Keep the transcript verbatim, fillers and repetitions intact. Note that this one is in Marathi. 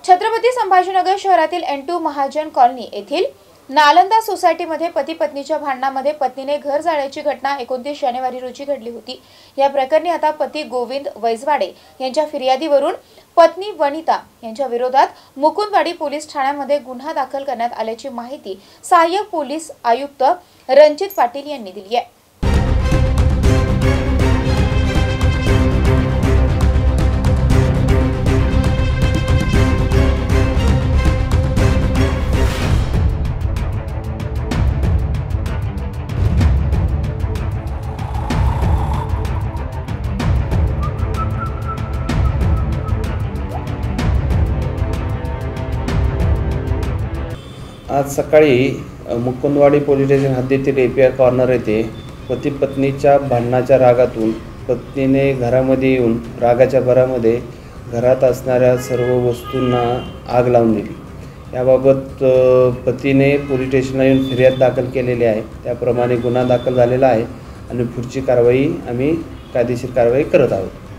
छत्रपती संभाजीनगर शहरातील एन टू महाजन कॉलनी येथील नालंदा सोसायटीमध्ये पती पत्नीच्या भांडणामध्ये पत्नीने घर जाळल्याची घटना एकोणतीस जानेवारी रोजी घडली होती। या प्रकरणी आता पती गोविंद वैजवाडे यांच्या फिर्यादीवरून पत्नी वनिता यांच्या विरोधात मुकुंदवाडी पोलीस ठाण्यामध्ये गुन्हा दाखल करण्यात आल्याची माहिती सहाय्यक पोलीस आयुक्त रणजित पाटील यांनी दिली आहे। आज सकाळी मुकुंदवाडी पोलीस स्टेशन हद्दीतील एपीआय कॉर्नर येथे पती पत्नीच्या भांडणाच्या रागातून पत्नीने घरामध्ये येऊन रागाच्या भरामध्ये घरात असणाऱ्या सर्व वस्तूंना आग लावून दिली। याबाबत पतीने पोलीस स्टेशनला येऊन फिर्याद दाखल केलेली आहे। त्याप्रमाणे गुन्हा दाखल झालेला आहे आणि पुढची कारवाई आम्ही कायदेशीर कारवाई करत आहोत।